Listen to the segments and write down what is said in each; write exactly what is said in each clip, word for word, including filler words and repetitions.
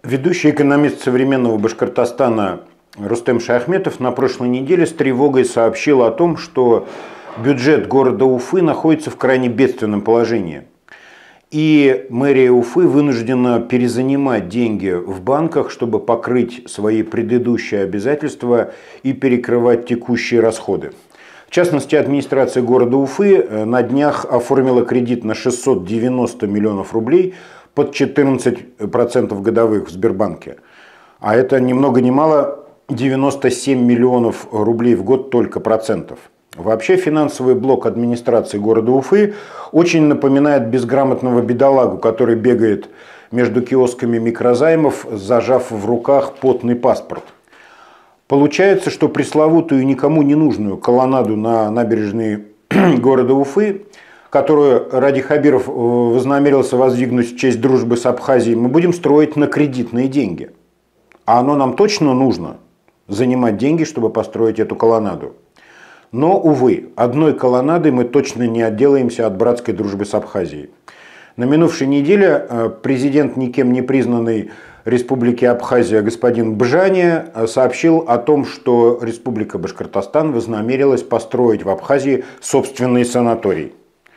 Ведущий экономист современного Башкортостана Рустем Шаяхметов на прошлой неделе с тревогой сообщил о том, что бюджет города Уфы находится в крайне бедственном положении. И мэрия Уфы вынуждена перезанимать деньги в банках, чтобы покрыть свои предыдущие обязательства и перекрывать текущие расходы. В частности, администрация города Уфы на днях оформила кредит на шестьсот девяносто миллионов рублей под четырнадцать процентов годовых в Сбербанке. А это ни много ни мало девяносто семь миллионов рублей в год только процентов. Вообще финансовый блок администрации города Уфы очень напоминает безграмотного бедолагу, который бегает между киосками микрозаймов, зажав в руках потный паспорт. Получается, что пресловутую никому не нужную колоннаду на набережной города Уфы, которую Ради Хабиров вознамерился воздвигнуть в честь дружбы с Абхазией, мы будем строить на кредитные деньги. А оно нам точно нужно занимать деньги, чтобы построить эту колоннаду. Но, увы, одной колоннадой мы точно не отделаемся от братской дружбы с Абхазией. На минувшей неделе президент никем не признанной Республики Абхазия господин Бжания сообщил о том, что Республика Башкортостан вознамерилась построить в Абхазии собственный санаторий.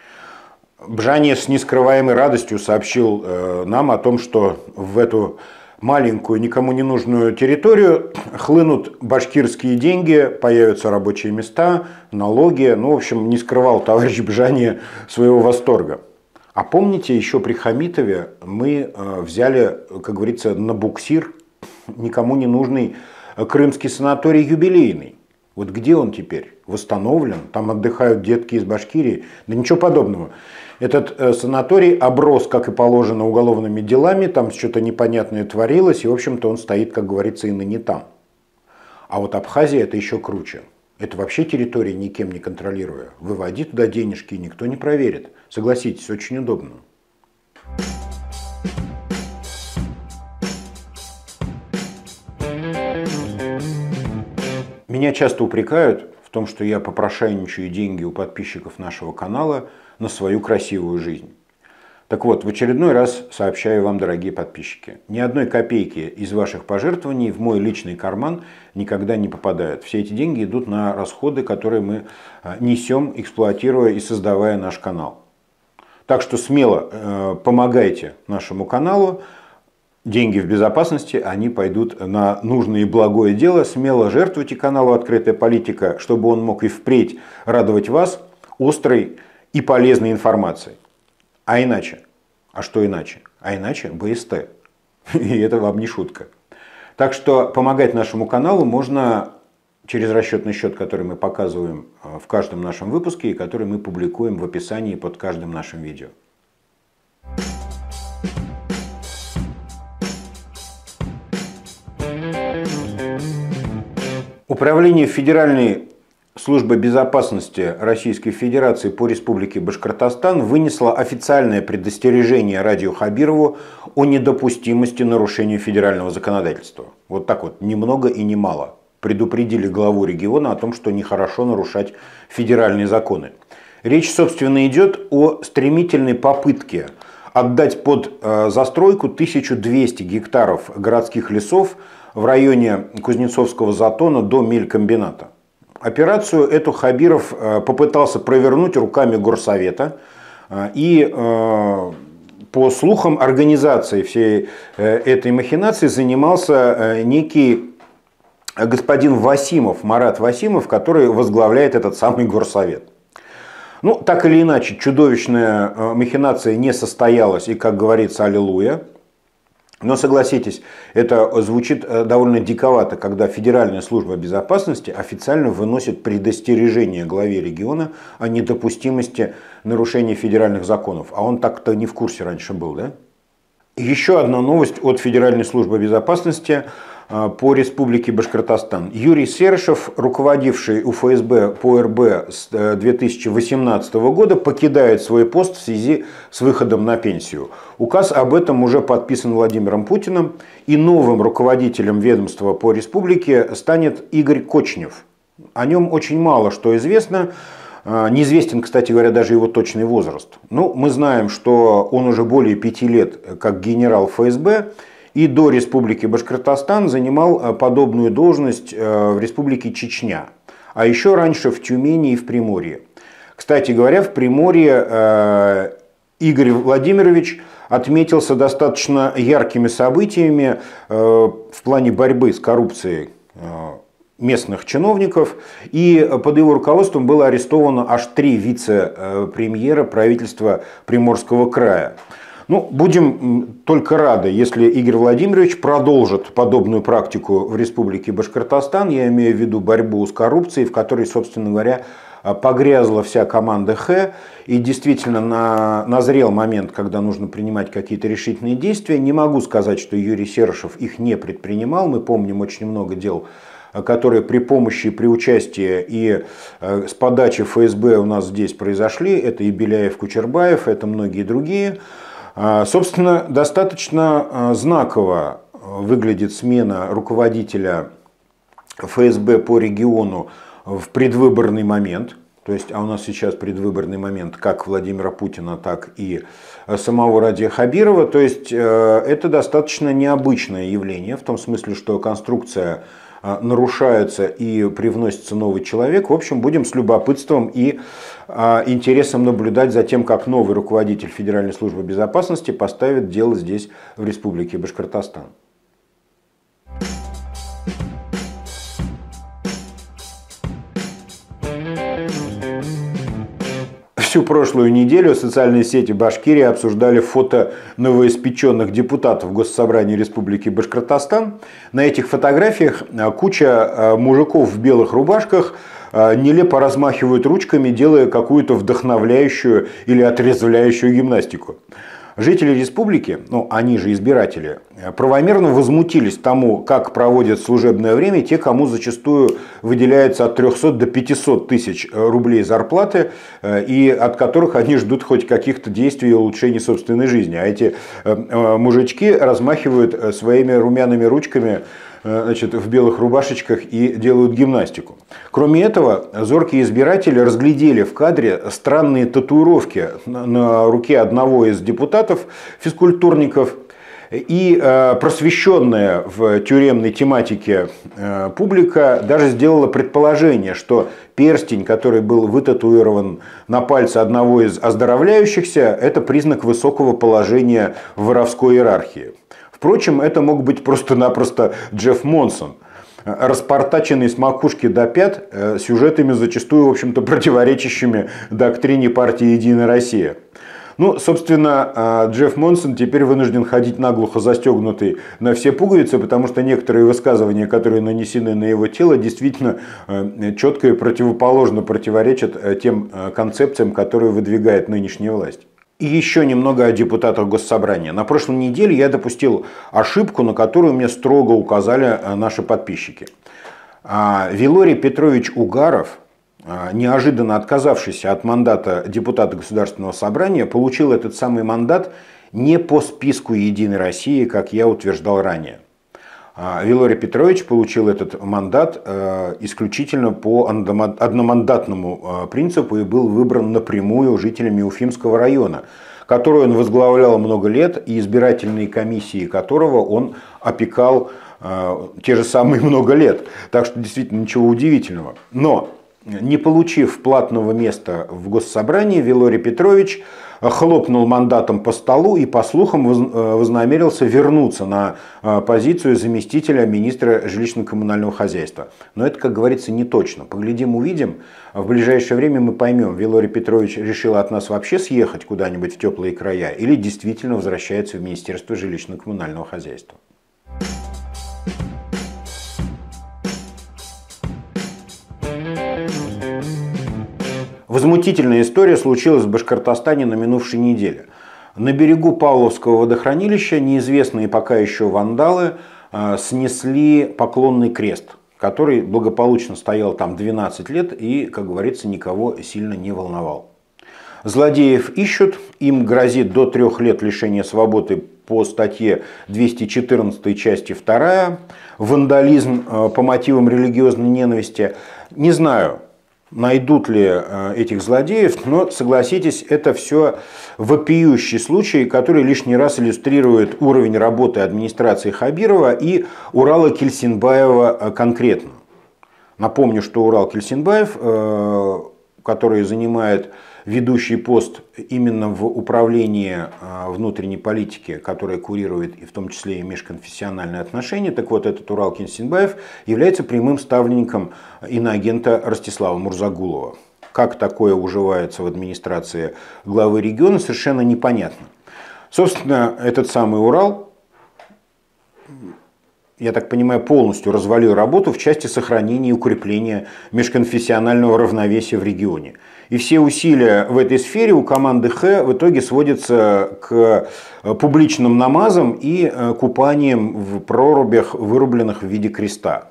Бжания с нескрываемой радостью сообщил нам о том, что в эту маленькую, никому не нужную территорию хлынут башкирские деньги, появятся рабочие места, налоги. Ну, в общем, не скрывал товарищ Бжания своего восторга. А помните, еще при Хамитове мы взяли, как говорится, на буксир никому не нужный крымский санаторий юбилейный. Вот где он теперь? Восстановлен? Там отдыхают детки из Башкирии? Да ничего подобного. Этот санаторий оброс, как и положено, уголовными делами, там что-то непонятное творилось, и, в общем-то, он стоит, как говорится, и ныне там. А вот Абхазия – это еще круче. Это вообще территория, никем не контролируя. Выводи туда денежки, никто не проверит. Согласитесь, очень удобно. Меня часто упрекают в том, что я попрошайничаю деньги у подписчиков нашего канала на свою красивую жизнь. Так вот, в очередной раз сообщаю вам, дорогие подписчики, ни одной копейки из ваших пожертвований в мой личный карман никогда не попадают. Все эти деньги идут на расходы, которые мы несем, эксплуатируя и создавая наш канал. Так что смело э, помогайте нашему каналу. Деньги в безопасности, они пойдут на нужное и благое дело. Смело жертвуйте каналу «Открытая политика», чтобы он мог и впредь радовать вас острой и полезной информацией. А иначе? А что иначе? А иначе бэ эс тэ. И это вам не шутка. Так что помогать нашему каналу можно через расчетный счет, который мы показываем в каждом нашем выпуске и который мы публикуем в описании под каждым нашим видео. Управление Федеральной службы безопасности Российской Федерации по Республике Башкортостан вынесло официальное предостережение Радию Хабирову о недопустимости нарушения федерального законодательства. Вот так вот, ни много и ни мало. Предупредили главу региона о том, что нехорошо нарушать федеральные законы. Речь, собственно, идет о стремительной попытке отдать под застройку тысячу двести гектаров городских лесов в районе Кузнецовского затона до мелькомбината. Операцию эту Хабиров попытался провернуть руками горсовета. И по слухам, организацией всей этой махинации занимался некий господин Васимов, Марат Васимов, который возглавляет этот самый горсовет. Ну, так или иначе, чудовищная махинация не состоялась, и, как говорится, аллилуйя. Но согласитесь, это звучит довольно диковато, когда Федеральная служба безопасности официально выносит предостережение главе региона о недопустимости нарушения федеральных законов. А он так-то не в курсе раньше был, да? Еще одна новость от Федеральной службы безопасности по Республике Башкортостан. Юрий Серышев, руководивший у эф эс бэ по эр бэ с две тысячи восемнадцатого года, покидает свой пост в связи с выходом на пенсию. Указ об этом уже подписан Владимиром Путиным, и новым руководителем ведомства по республике станет Игорь Кочнев. О нем очень мало что известно. Неизвестен, кстати говоря, даже его точный возраст. Но мы знаем, что он уже более пяти лет как генерал эф эс бэ, и до Республики Башкортостан занимал подобную должность в Республике Чечня, а еще раньше в Тюмени и в Приморье. Кстати говоря, в Приморье Игорь Владимирович отметился достаточно яркими событиями в плане борьбы с коррупцией местных чиновников, и под его руководством было арестовано аж три вице-премьера правительства Приморского края. Ну, будем только рады, если Игорь Владимирович продолжит подобную практику в Республике Башкортостан, я имею в виду борьбу с коррупцией, в которой, собственно говоря, погрязла вся команда Х, и действительно на, назрел момент, когда нужно принимать какие-то решительные действия. Не могу сказать, что Юрий Серышев их не предпринимал, мы помним очень много дел, которые при помощи, при участии и с подачи эф эс бэ у нас здесь произошли. Это и Беляев, Кучербаев, это многие другие. Собственно, достаточно знаково выглядит смена руководителя эф эс бэ по региону в предвыборный момент. То есть, а у нас сейчас предвыборный момент как Владимира Путина, так и самого Радия Хабирова. То есть, это достаточно необычное явление, в том смысле, что конструкция нарушается и привносится новый человек. В общем, будем с любопытством и интересом наблюдать за тем, как новый руководитель Федеральной службы безопасности поставит дело здесь, в Республике Башкортостан. Всю прошлую неделю социальные сети Башкирии обсуждали фото новоиспеченных депутатов Госсобрания Республики Башкортостан. На этих фотографиях куча мужиков в белых рубашках нелепо размахивают ручками, делая какую-то вдохновляющую или отрезвляющую гимнастику. Жители республики, ну они же избиратели, правомерно возмутились тому, как проводят служебное время те, кому зачастую выделяется от трёхсот до пятисот тысяч рублей зарплаты, и от которых они ждут хоть каких-то действий и улучшений собственной жизни. А эти мужички размахивают своими румяными ручками, значит, в белых рубашечках и делают гимнастику. Кроме этого, зоркие избиратели разглядели в кадре странные татуировки на руке одного из депутатов, физкультурников, и просвещенная в тюремной тематике публика даже сделала предположение, что перстень, который был вытатуирован на пальце одного из оздоровляющихся, это признак высокого положения в воровской иерархии. Впрочем, это мог быть просто-напросто Джефф Монсон, распортаченный с макушки до пят сюжетами, зачастую, в общем-то, противоречащими доктрине партии «Единая Россия». Ну, собственно, Джефф Монсон теперь вынужден ходить наглухо застегнутый на все пуговицы, потому что некоторые высказывания, которые нанесены на его тело, действительно четко и противоположно противоречат тем концепциям, которые выдвигает нынешняя власть. И еще немного о депутатах Госсобрания. На прошлой неделе я допустил ошибку, на которую мне строго указали наши подписчики. Вилорий Петрович Угаров, неожиданно отказавшийся от мандата депутата Государственного собрания, получил этот самый мандат не по списку «Единой России», как я утверждал ранее. Вилорий Петрович получил этот мандат исключительно по одномандатному принципу и был выбран напрямую жителями Уфимского района, который он возглавлял много лет, и избирательные комиссии которого он опекал те же самые много лет. Так что действительно ничего удивительного. Но не получив платного места в Госсобрании, Вилорий Петрович хлопнул мандатом по столу и, по слухам, вознамерился вернуться на позицию заместителя министра жилищно-коммунального хозяйства. Но это, как говорится, не точно. Поглядим, увидим. В ближайшее время мы поймем, Вилорий Петрович решил от нас вообще съехать куда-нибудь в теплые края или действительно возвращается в Министерство жилищно-коммунального хозяйства. Возмутительная история случилась в Башкортостане на минувшей неделе. На берегу Павловского водохранилища неизвестные пока еще вандалы снесли поклонный крест, который благополучно стоял там двенадцать лет и, как говорится, никого сильно не волновал. Злодеев ищут, им грозит до трех лет лишения свободы по статье двести четырнадцать части вторая, вандализм по мотивам религиозной ненависти. Не знаю, найдут ли этих злодеев, но, согласитесь, это все вопиющий случай, который лишний раз иллюстрирует уровень работы администрации Хабирова и Урала Кельсинбаева конкретно. Напомню, что Урал Кельсинбаев, который занимает ведущий пост именно в управлении внутренней политики, которая курирует и в том числе и межконфессиональные отношения, так вот этот Урал Кельсинбаев является прямым ставленником иноагента Ростислава Мурзагулова. Как такое уживается в администрации главы региона, совершенно непонятно. Собственно, этот самый Урал, я так понимаю, полностью развалил работу в части сохранения и укрепления межконфессионального равновесия в регионе. И все усилия в этой сфере у команды Х в итоге сводятся к публичным намазам и купаниям в прорубях, вырубленных в виде креста.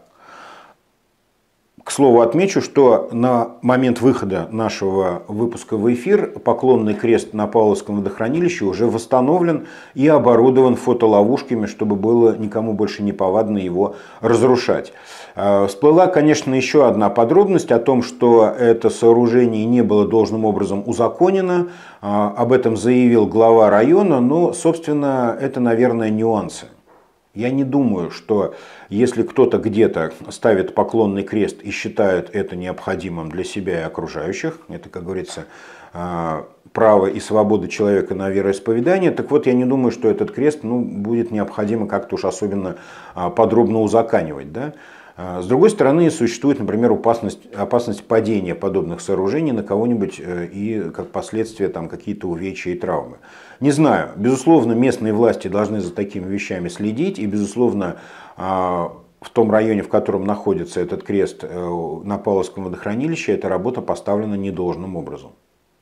К слову, отмечу, что на момент выхода нашего выпуска в эфир поклонный крест на Павловском водохранилище уже восстановлен и оборудован фотоловушками, чтобы было никому больше не повадно его разрушать. Всплыла, конечно, еще одна подробность о том, что это сооружение не было должным образом узаконено. Об этом заявил глава района, но, собственно, это, наверное, нюансы. Я не думаю, что если кто-то где-то ставит поклонный крест и считает это необходимым для себя и окружающих, это, как говорится, право и свобода человека на вероисповедание, так вот, я не думаю, что этот крест ну, будет необходимо как-то уж особенно подробно узаканивать. Да? С другой стороны, существует, например, опасность, опасность падения подобных сооружений на кого-нибудь и, как последствие, там, какие-то увечья и травмы. Не знаю. Безусловно, местные власти должны за такими вещами следить. И, безусловно, в том районе, в котором находится этот крест на Павловском водохранилище, эта работа поставлена недолжным образом.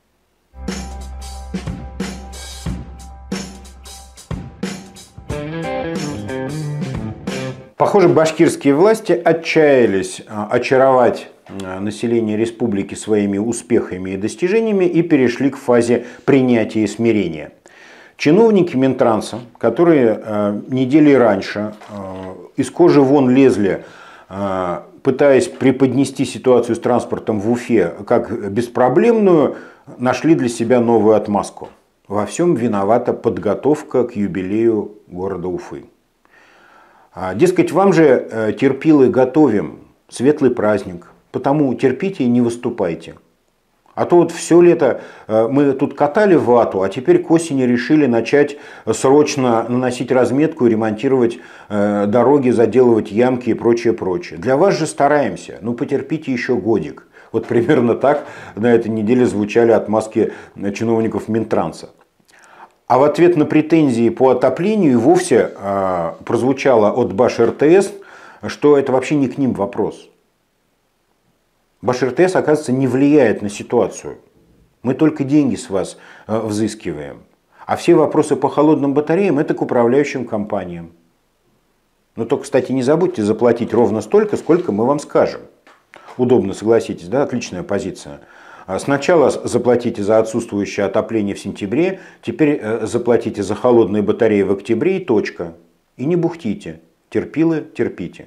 Похоже, башкирские власти отчаялись очаровать население республики своими успехами и достижениями и перешли к фазе принятия и смирения. Чиновники Минтранса, которые недели раньше из кожи вон лезли, пытаясь преподнести ситуацию с транспортом в Уфе как беспроблемную, нашли для себя новую отмазку. Во всем виновата подготовка к юбилею города Уфы. Дескать, вам же, терпилы, готовим светлый праздник, потому терпите и не выступайте. А то вот все лето мы тут катали вату, а теперь к осени решили начать срочно наносить разметку и ремонтировать дороги, заделывать ямки и прочее, прочее. Для вас же стараемся, ну потерпите еще годик. Вот примерно так на этой неделе звучали отмазки чиновников Минтранса. А в ответ на претензии по отоплению и вовсе э, прозвучало от Баш-эр тэ эс, что это вообще не к ним вопрос. Баш-эр тэ эс, оказывается, не влияет на ситуацию. Мы только деньги с вас э, взыскиваем. А все вопросы по холодным батареям – это к управляющим компаниям. Но только, кстати, не забудьте заплатить ровно столько, сколько мы вам скажем. Удобно, согласитесь, да? Отличная позиция. Сначала заплатите за отсутствующее отопление в сентябре, теперь заплатите за холодные батареи в октябре и точка. И не бухтите. Терпилы, терпите.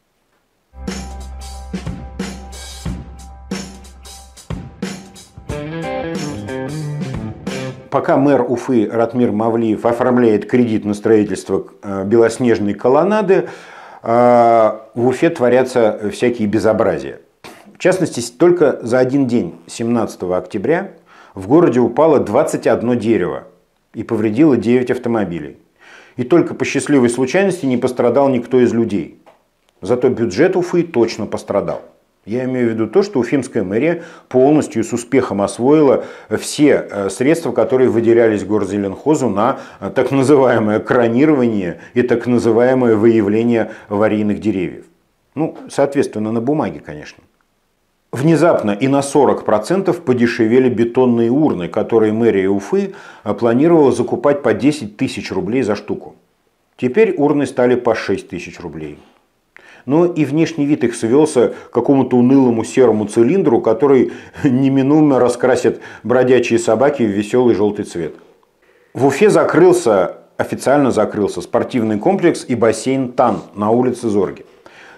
Пока мэр Уфы Ратмир Мавлиев оформляет кредит на строительство белоснежной колоннады, в Уфе творятся всякие безобразия. В частности, только за один день, семнадцатого октября, в городе упало двадцать одно дерево и повредило девять автомобилей. И только по счастливой случайности не пострадал никто из людей. Зато бюджет Уфы точно пострадал. Я имею в виду то, что уфимская мэрия полностью с успехом освоила все средства, которые выделялись Горзеленхозу на так называемое кронирование и так называемое выявление аварийных деревьев. Ну, соответственно, на бумаге, конечно. Внезапно и на сорок процентов подешевели бетонные урны, которые мэрия Уфы планировала закупать по десять тысяч рублей за штуку. Теперь урны стали по шесть тысяч рублей. Но и внешний вид их свелся к какому-то унылому серому цилиндру, который неминуемо раскрасит бродячие собаки в веселый желтый цвет. В Уфе закрылся, официально закрылся спортивный комплекс и бассейн ТАН на улице Зорге.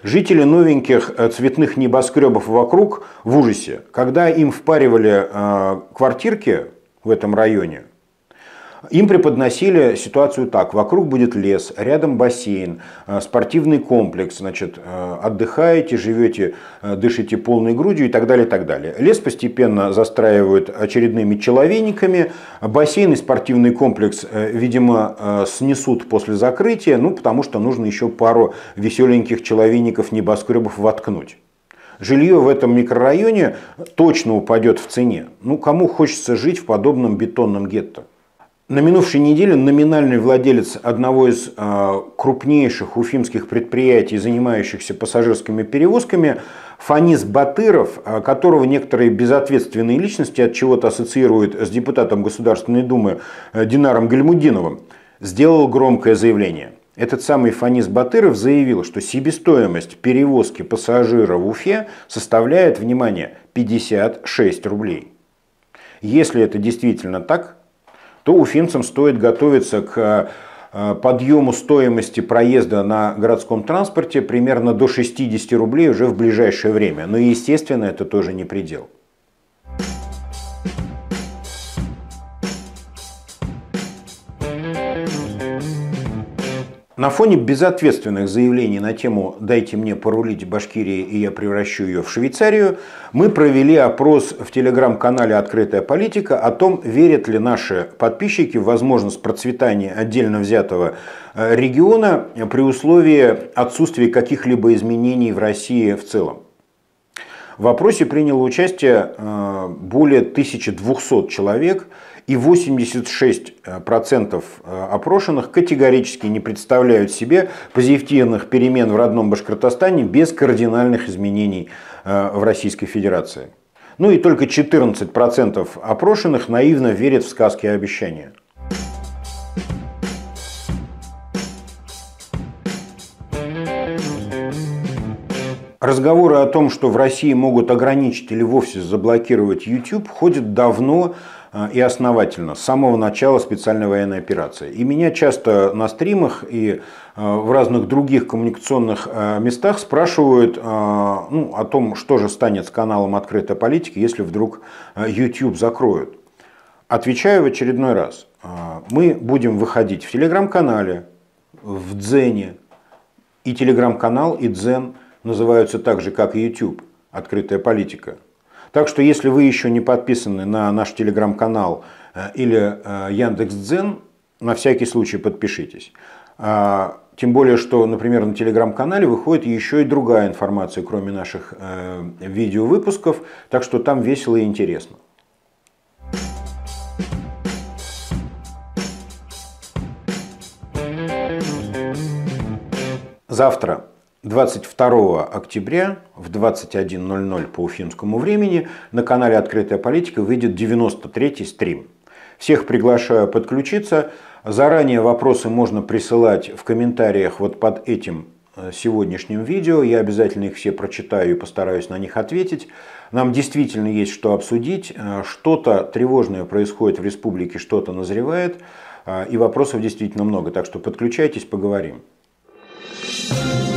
Жители новеньких цветных небоскребов вокруг в ужасе. Когда им впаривали э, квартирки в этом районе, им преподносили ситуацию так. Вокруг будет лес, рядом бассейн, спортивный комплекс. Значит, отдыхаете, живете, дышите полной грудью и так далее, и так далее. Лес постепенно застраивают очередными человейниками. Бассейн и спортивный комплекс, видимо, снесут после закрытия, ну, потому что нужно еще пару веселеньких человейников небоскребов воткнуть. Жилье в этом микрорайоне точно упадет в цене. Ну, кому хочется жить в подобном бетонном гетто? На минувшей неделе номинальный владелец одного из э, крупнейших уфимских предприятий, занимающихся пассажирскими перевозками, Фанис Батыров, э, которого некоторые безответственные личности от чего-то ассоциируют с депутатом Государственной Думы э, Динаром Гальмудиновым, сделал громкое заявление. Этот самый Фанис Батыров заявил, что себестоимость перевозки пассажира в Уфе составляет, внимание, пятьдесят шесть рублей. Если это действительно так, то уфимцам стоит готовиться к подъему стоимости проезда на городском транспорте примерно до шестидесяти рублей уже в ближайшее время. Но, естественно, это тоже не предел. На фоне безответственных заявлений на тему «дайте мне порулить Башкирии, и я превращу ее в Швейцарию», мы провели опрос в телеграм-канале «Открытая политика» о том, верят ли наши подписчики в возможность процветания отдельно взятого региона при условии отсутствия каких-либо изменений в России в целом. В опросе приняло участие более тысячи двухсот человек, и восемьдесят шесть процентов опрошенных категорически не представляют себе позитивных перемен в родном Башкортостане без кардинальных изменений в Российской Федерации. Ну и только четырнадцать процентов опрошенных наивно верят в сказки и обещания. Разговоры о том, что в России могут ограничить или вовсе заблокировать YouTube, ходят давно и основательно, с самого начала специальной военной операции. И меня часто на стримах и в разных других коммуникационных местах спрашивают ну, о том, что же станет с каналом «Открытая политика», если вдруг YouTube закроют. Отвечаю в очередной раз. Мы будем выходить в телеграм-канале, в Дзене. И телеграм-канал, и Дзен называются так же, как и YouTube, «Открытая политика». Так что, если вы еще не подписаны на наш телеграм-канал или Яндекс.Дзен, на всякий случай подпишитесь. Тем более, что, например, на телеграм-канале выходит еще и другая информация, кроме наших видеовыпусков, так что там весело и интересно. Завтра, двадцать второго октября в двадцать один ноль ноль по уфимскому времени на канале «Открытая политика» выйдет девяносто третий стрим. Всех приглашаю подключиться. Заранее вопросы можно присылать в комментариях вот под этим сегодняшним видео. Я обязательно их все прочитаю и постараюсь на них ответить. Нам действительно есть что обсудить. Что-то тревожное происходит в республике, что-то назревает. И вопросов действительно много. Так что подключайтесь, поговорим. Thank you.